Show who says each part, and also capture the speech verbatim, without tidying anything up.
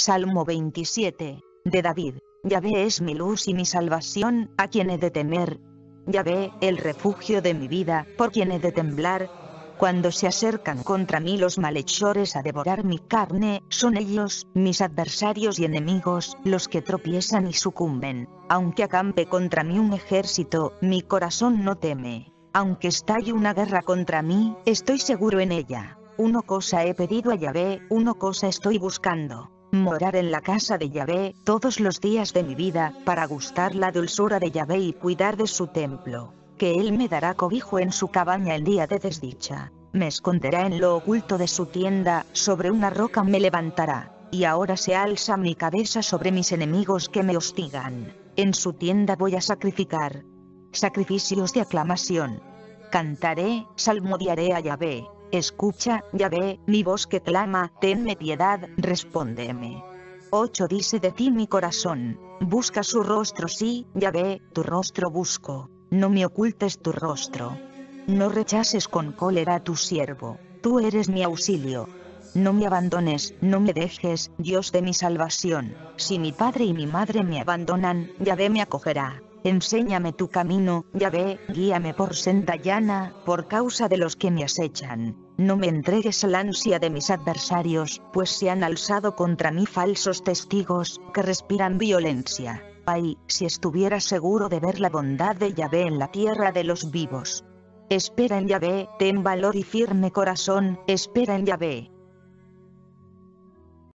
Speaker 1: Salmo veintisiete, de David. Yahvé es mi luz y mi salvación, ¿a quién he de temer? Yahvé, el refugio de mi vida, ¿por quién he de temblar? Cuando se acercan contra mí los malhechores a devorar mi carne, son ellos, mis adversarios y enemigos, los que tropiezan y sucumben. Aunque acampe contra mí un ejército, mi corazón no teme. Aunque estalle una guerra contra mí, estoy seguro en ella. Una cosa he pedido a Yahvé, una cosa estoy buscando: morar en la casa de Yahvé todos los días de mi vida, para gustar la dulzura de Yahvé y cuidar de su templo. Que él me dará cobijo en su cabaña en día de desdicha. Me esconderá en lo oculto de su tienda, sobre una roca me levantará. Y ahora se alza mi cabeza sobre mis enemigos que me hostigan. En su tienda voy a sacrificar sacrificios de aclamación. Cantaré, salmodiaré a Yahvé. Escucha, Yahvé, mi voz que clama, tenme piedad, respóndeme. ocho Dice de ti mi corazón: busca su rostro, sí, Yahvé, tu rostro busco. No me ocultes tu rostro. No rechaces con cólera a tu siervo. Tú eres mi auxilio. No me abandones, no me dejes, Dios de mi salvación. Si mi padre y mi madre me abandonan, Yahvé me acogerá. Enséñame tu camino, Yahvé, guíame por senda llana, por causa de los que me acechan. No me entregues al ansia de mis adversarios, pues se han alzado contra mí falsos testigos, que respiran violencia. Ay, si estuviera seguro de ver la bondad de Yahvé en la tierra de los vivos. Espera en Yahvé, ten valor y firme corazón, espera en Yahvé.